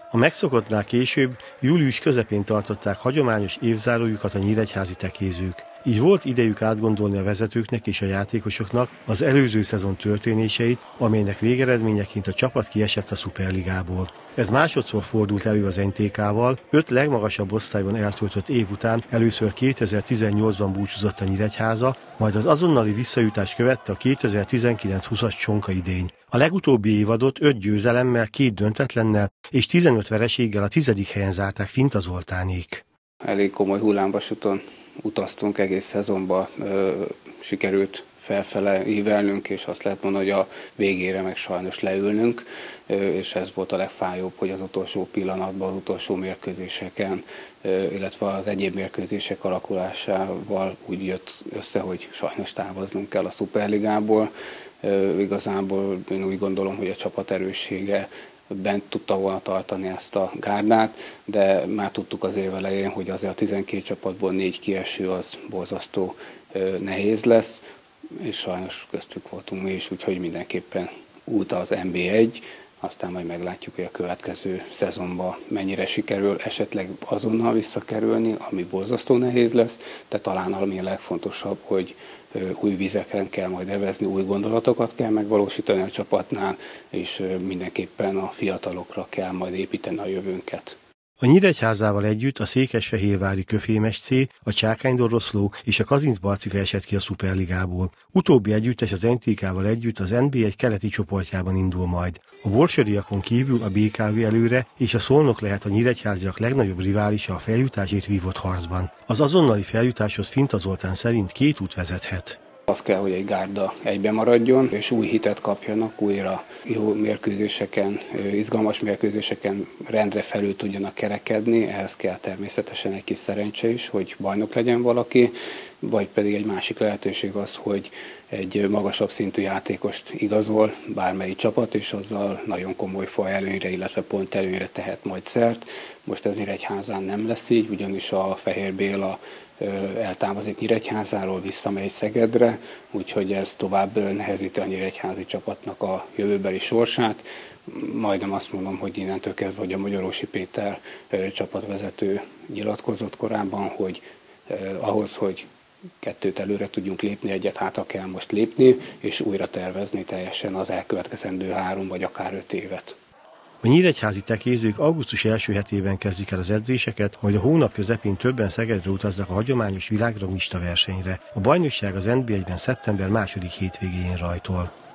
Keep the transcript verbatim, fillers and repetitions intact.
A megszokottnál később, július közepén tartották hagyományos évzárójukat a nyíregyházi tekézők. Így volt idejük átgondolni a vezetőknek és a játékosoknak az előző szezon történéseit, amelynek végeredményeként a csapat kiesett a szuperligából. Ez másodszor fordult elő az en té ká-val, öt legmagasabb osztályban eltöltött év után először kétezer-tizennyolcban búcsúzott a Nyíregyháza, majd az azonnali visszajutás követte a kétezer-tizenkilenc húszas csonka idény. A legutóbbi évadot öt győzelemmel, két döntetlennel és tizenöt vereséggel a tizedik helyen zárták Finta Zoltánék. Elég komoly hullámvasúton utaztunk egész szezonban, ö, sikerült felfele ívelnünk, és azt lehet mondani, hogy a végére meg sajnos leülnünk, ö, és ez volt a legfájóbb, hogy az utolsó pillanatban, az utolsó mérkőzéseken, ö, illetve az egyéb mérkőzések alakulásával úgy jött össze, hogy sajnos távoznunk kell a szuperligából. Ö, igazából én úgy gondolom, hogy a csapat erőssége bent tudta volna tartani ezt a gárdát, de már tudtuk az év elején, hogy azért a tizenkét csapatból négy kieső az borzasztó nehéz lesz, és sajnos köztük voltunk mi is, úgyhogy mindenképpen út az en bé egy, aztán majd meglátjuk, hogy a következő szezonban mennyire sikerül esetleg azonnal visszakerülni, ami borzasztó nehéz lesz, de talán ami a legfontosabb, hogy új vizeken kell majd evezni, új gondolatokat kell megvalósítani a csapatnál, és mindenképpen a fiatalokra kell majd építeni a jövőnket. A Nyíregyházával együtt a székesfehérvári Köfémes cé, a Csákánydoroszló és a Kazincbarcika esett ki a szuperligából. Utóbbi együttes az en té ká-val együtt az en bé egy keleti csoportjában indul majd. A borsodiakon kívül a bé ká vé előre és a Szolnok lehet a nyíregyháziak legnagyobb riválisa a feljutásért vívott harcban. Az azonnali feljutáshoz Finta Zoltán szerint két út vezethet. Az kell, hogy egy gárda egybe maradjon, és új hitet kapjanak, újra jó mérkőzéseken, izgalmas mérkőzéseken rendre felül tudjanak kerekedni. Ehhez kell természetesen egy kis szerencse is, hogy bajnok legyen valaki, vagy pedig egy másik lehetőség az, hogy egy magasabb szintű játékost igazol bármelyik csapat, és azzal nagyon komoly faj előnyre, illetve pont előnyre tehet majd szert. Most ez Nyíregyházán nem lesz így, ugyanis a Fehér Béla eltávozik Nyíregyházáról, visszamegy Szegedre, úgyhogy ez tovább nehezíti a nyíregyházi csapatnak a jövőbeli sorsát. Majdnem azt mondom, hogy innentől kezdve, hogy a Magyarósi Péter csapatvezető nyilatkozott korábban, hogy eh, ahhoz, hogy kettőt előre tudjunk lépni, egyet hátra kell most lépni, és újra tervezni teljesen az elkövetkezendő három vagy akár öt évet. A nyíregyházi tekézők augusztus első hetében kezdik el az edzéseket, majd a hónap közepén többen Szegedre utaznak a hagyományos világranglista versenyre. A bajnokság az en bé egyben szeptember második hétvégén rajtol.